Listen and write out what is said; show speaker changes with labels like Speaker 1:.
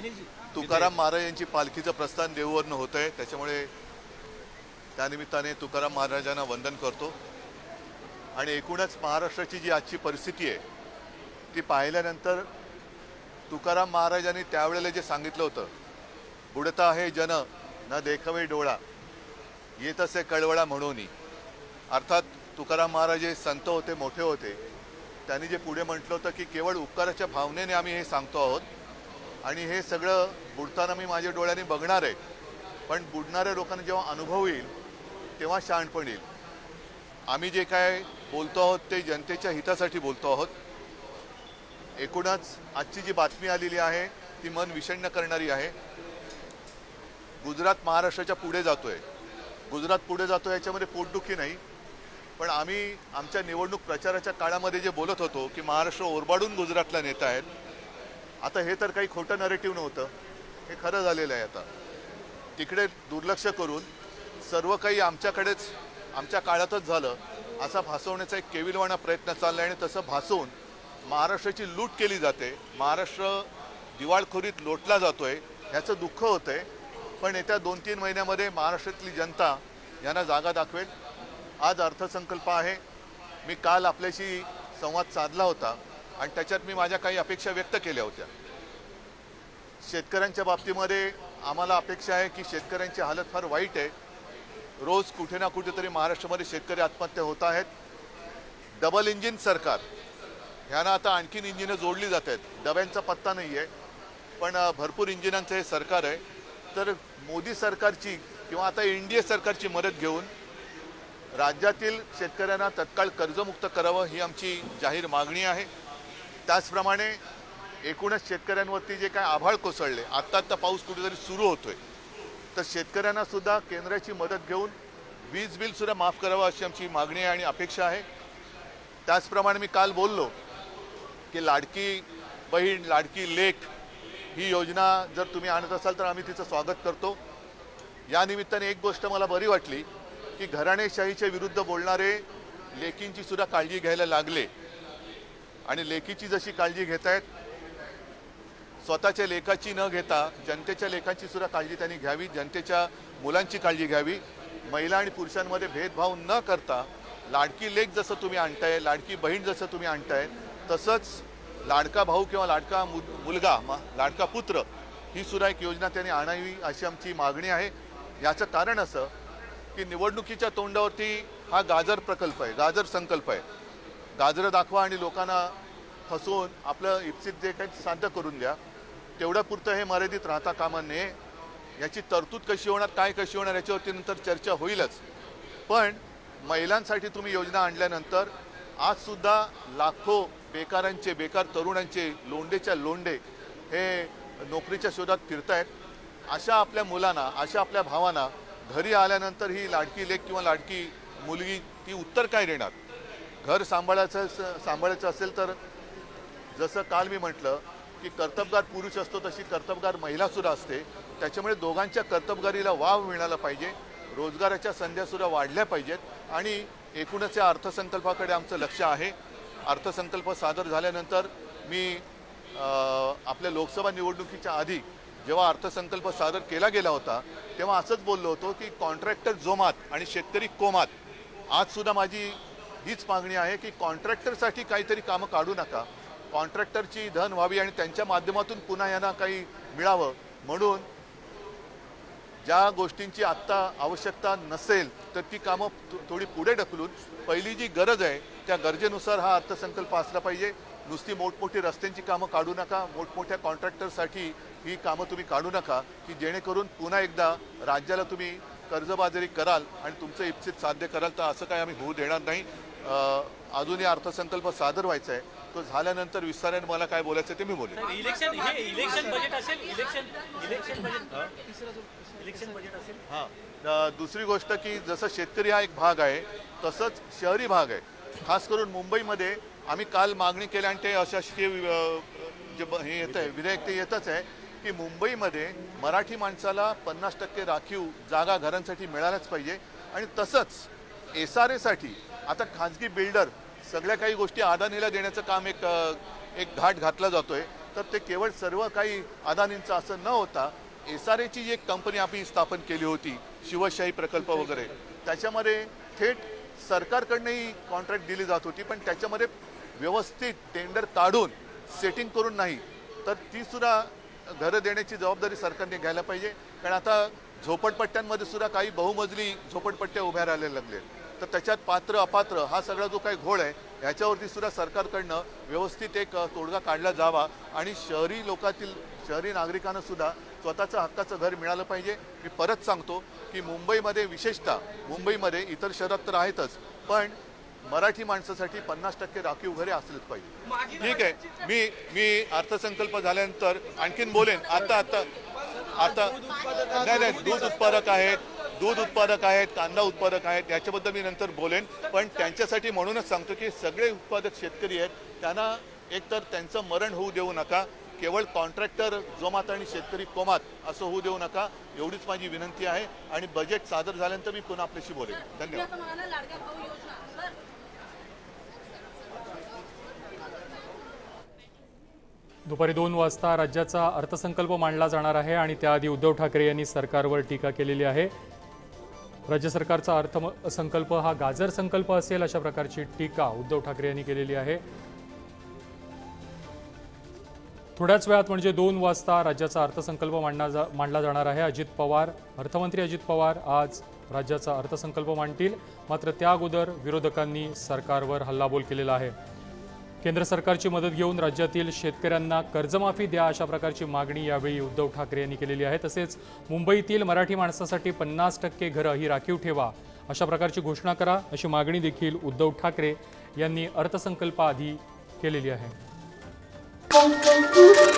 Speaker 1: तुकाराम महाराज यांची पालखीचं प्रस्थान देहूवरनं होत आहे, त्याच्यामुळे त्यानिमित्ताने तुकाराम महाराजांना वंदन करतो। आणि एकूणच महाराष्ट्राची जी आजची परिस्थिती आहे ती पाहिल्यानंतर तुकाराम महाराजांनी त्यावेळेला जे सांगितलं होतं, बुडता आहे जन न देखावे डोळा येत असे कळवळा म्हणून, अर्थात तुकाराम महाराज हे संत होते, मोठे होते। त्यांनी जे पुढे म्हटलं होतं की केवळ उपकाराच्या भावनेने आम्ही हे सांगतो आहोत आणि हे सगळं बुडताना मी माझ्या डोळ्यांनी बघणार आहे, पण बुडणाऱ्या लोकांना जेव्हा अनुभव येईल तेव्हा शहाणपण येईल। आम्ही जे काय बोलतो आहोत ते जनतेच्या हितासाठी बोलतो आहोत। एकूणच आजची जी बातमी आलेली आहे ती मन विषण्ण करणारी आहे। गुजरात महाराष्ट्राच्या पुढे जातोय, गुजरात पुढे जातोय याच्यामध्ये पोटदुखी नाही, पण आम्ही आमच्या निवडणूक प्रचाराच्या काळामध्ये जे बोलत होतो की महाराष्ट्र ओरबाडून गुजरातला नेत आहेत, आता हे तर काही खोटं नरेटिव्ह नव्हतं, हे खरं झालेलं आहे। आता तिकडे दुर्लक्ष करून सर्व काही आमच्याकडेच आमच्या काळातच झालं असा भासवण्याचा एक केविलवाणा प्रयत्न चालला आहे आणि तसं भासवून महाराष्ट्राची लूट केली जाते, महाराष्ट्र दिवाळखोरीत लोटला जातोय, ह्याचं दुःख होतंय। पण येत्या 2-3 महिन्यामध्ये महाराष्ट्रातली जनता यांना जागा दाखवेल। आज अर्थसंकल्प आहे, मी काल आपल्याशी संवाद साधला होता आणि त्याच्यात मी माझ्या काही अपेक्षा व्यक्त केल्या होत्या। शेतकऱ्यांच्या बाबतीमध्ये आम्हाला अपेक्षा आहे की शेतकऱ्यांची हालत फार वाईट आहे, रोज कुठे ना कुठेतरी महाराष्ट्रामध्ये शेतकरी आत्महत्या होत आहेत। डबल इंजिन सरकार, ह्यांना आता आणखीन इंजिनं जोडली जात आहेत, डब्यांचा पत्ता नाही आहे, पण भरपूर इंजिनांचं हे सरकार आहे। तर मोदी सरकारची किंवा आता एनडीए सरकारची मदत घेऊन राज्यातील शेतकऱ्यांना तत्काळ कर्जमुक्त करावं ही आमची जाहीर मागणी आहे। त्याचप्रमाणे एकूणच शेतकऱ्यांवरती जे काय आभाळ कोसळले, आत्ता पाऊस कुठेतरी सुरू होतोय, तर शेतकऱ्यांना सुद्धा केंद्राची मदत घेऊन वीज बिल सुद्धा माफ करावं अशी आमची मागणी आहे आणि अपेक्षा आहे। त्याचप्रमाणे मी काल बोललो की लाडकी बहीण लाडकी लेक ही योजना जर तुम्ही आणत असाल तर आम्ही तिचं स्वागत करतो। या निमित्ताने एक गोष्ट मला बरी वाटली की घराणेशाहीच्या विरुद्ध बोलणारे लेकींची सुद्धा काळजी घ्यायला लागले आणि लेकीची जशी काळजी घेत आहेत स्वतःच्या लेखाची न घेता जनतेच्या लेखांची सुद्धा काळजी त्यांनी घ्यावी, जनतेच्या मुलांची काळजी घ्यावी। महिला आणि पुरुषांमध्ये भेदभाव न करता लाडकी लेक जसं तुम्ही आणताय, लाडकी बहीण जसं तुम्ही आणताय, तसंच लाडका भाऊ किंवा लाडका मुलगा लाडका पुत्र ही सुद्धा एक योजना त्यांनी आणावी अशी आमची मागणी आहे। याचं कारण असं की निवडणुकीच्या तोंडावरती हा गाजर प्रकल्प आहे, गाजर संकल्प आहे, गाजरं दाखवा आणि लोकांना फसवून आपलं इप्सित जे काही साध्य करून द्या, तेवढ्यापुरतं हे मर्यादित राहता कामा नये। याची तरतूद कशी होणार, काय कशी होणार याच्यावरती नंतर चर्चा होईलच, पण महिलांसाठी तुम्ही योजना आणल्यानंतर आजसुद्धा लाखो बेकार तरुणांचे लोंडेच्या लोंडे हे नोकरीच्या शोधात फिरतायत। अशा आपल्या मुलांना, अशा आपल्या भावांना घरी आल्यानंतर ही लाडकी लेक किंवा लाडकी मुलगी ती उत्तर काय देणार? घर सांभाळायचं असेल तर जसं काल मी म्हटलं की कर्तबगार पुरुष असतो तशी कर्तबगार महिलासुद्धा असते, त्याच्यामुळे दोघांच्या कर्तबगारीला वाव मिळाला पाहिजे, रोजगाराच्या संध्यासुद्धा वाढल्या पाहिजेत आणि एकूणच या अर्थसंकल्पाकडे आमचं लक्ष आहे। अर्थसंकल्प सादर झाल्यानंतर मी आपल्या लोकसभा निवडणुकीच्या आधी जेव्हा अर्थसंकल्प सादर केला गेला होता तेव्हा असंच बोललो होतो की कॉन्ट्रॅक्टर जोमात आणि शेतकरी कोमात। आजसुद्धा माझी हीच मागणी आहे की कॉन्ट्रॅक्टरसाठी काहीतरी कामं काढू नका, कॉन्ट्रॅक्टरची धन व्हावी आणि त्यांच्या माध्यमातून पुन्हा यांना काही मिळावं, म्हणून ज्या गोष्टींची आत्ता आवश्यकता नसेल तर ती कामं थोडी पुढे ढकलून पहिली जी गरज आहे त्या गरजेनुसार हा अर्थसंकल्प असला पाहिजे। नुसती मोठमोठी रस्त्यांची कामं काढू नका, मोठमोठ्या कॉन्ट्रॅक्टरसाठी ही कामं तुम्ही काढू नका की जेणेकरून पुन्हा एकदा राज्याला तुम्ही कर्जबाजारी कराल आणि तुमचं इप्सित साध्य कराल, तर असं काय आम्ही होऊ देणार नाही। अजूनही अर्थसंकल्प सादर व्हायचा आहे, तो झाल्यानंतर विस्ताराने मला काय बोलायचं ते मी बोलेन।
Speaker 2: इलेक्शन बजेट असेल, इलेक्शन बजेट असेल।
Speaker 1: हां, दुसरी गोष्ट की जसं शेतकरी हा एक भाग आहे तसंच शहरी भाग आहे, खास करून मुंबईमध्ये आम्ही काल मागणी केली आणि ते अशासकीय जे हे येतं आहे विधेयक ते येतच आहे की मुंबईमध्ये मराठी माणसाला 50% राखीव जागा घरांसाठी मिळाल्याच पाहिजे आणि तसंच SRAसाठी आता खाजगी बिल्डर सगळ्या काही गोष्टी अदानीला देण्याचं काम एक घाट घातला जातोय, तर ते केवळ सर्व काही अदानींचं असं न होता SRAची जी एक कंपनी आम्ही स्थापन केली होती, शिवशाही प्रकल्प वगैरे, त्याच्यामध्ये थेट सरकारकडनंही कॉन्ट्रॅक्ट दिली जात होती, पण त्याच्यामध्ये व्यवस्थित टेंडर काढून सेटिंग करून नाही, तर ती सुद्धा घरं देण्याची जबाबदारी सरकारने घ्यायला पाहिजे. कारण आता झोपडपट्ट्यांमध्ये सुद्धा काही बहुमजली झोपडपट्ट्या उभ्या राहायला लागल्या, तर त्याच्यात पात्र अपात्र हा सगळा जो काही घोळ आहे ह्याच्यावरती सुद्धा सरकारकडनं व्यवस्थित एक तोडगा काढला जावा आणि शहरी नागरिकांना सुद्धा स्वतःचं हक्काचं घर मिळालं पाहिजे. मी परत सांगतो की मुंबईमध्ये, विशेषतः मुंबईमध्ये, इतर शहरात तर आहेतच, पण मराठी माणसासाठी 50% राखीव घरे असलेच पाहिजे. ठीक आहे, मी अर्थसंकल्प झाल्यानंतर आणखीन बोलेन. आता नाही, दूध उत्पादक आहेत, कांदा उत्पादक आहेत, याच्याबद्दल मी नंतर बोलेन. पण त्यांच्यासाठी म्हणूनच सांगतो की सगळे उत्पादक शेतकरी आहेत, त्यांना एकतर त्यांचं मरण होऊ देऊ नका, केवळ कॉन्ट्रॅक्टर जोमात आणि शेतकरी कोमात असं होऊ देऊ नका, एवढीच माझी विनंती आहे. आणि बजेट सादर झाल्यानंतर मी पुन्हा आपल्याशी बोलेन. धन्यवाद.
Speaker 3: दुपारी 2 वाजता राज्याचा अर्थसंकल्प मांडला जाणार आहे आणि त्याआधी उद्धव ठाकरे यांनी सरकारवर टीका केलेली आहे. राज्य सरकारचा अर्थसंकल्प हा गाजर संकल्प असेल अशा प्रकारची टीका उद्धव ठाकरे यांनी केलेली आहे. थोड्याच वेळात म्हणजे 2 वाजता राज्याचा अर्थसंकल्प मांडला जाणार आहे. अर्थमंत्री अजित पवार आज राज्याचा अर्थसंकल्प मांडतील. मात्र त्या अगोदर विरोधकांनी सरकारवर हल्लाबोल केलेला आहे. केंद्र सरकारची मदत घेऊन राज्यातील शेतकऱ्यांना कर्जमाफी द्या अशा प्रकारची मागणी यावेळी उद्धव ठाकरे यांनी केलेली आहे. तसेच मुंबईतील मराठी माणसासाठी 50% घरं ही राखीव ठेवा अशा प्रकारची घोषणा करा अशी मागणी देखील उद्धव ठाकरे यांनी अर्थसंकल्पाआधी केलेली आहे.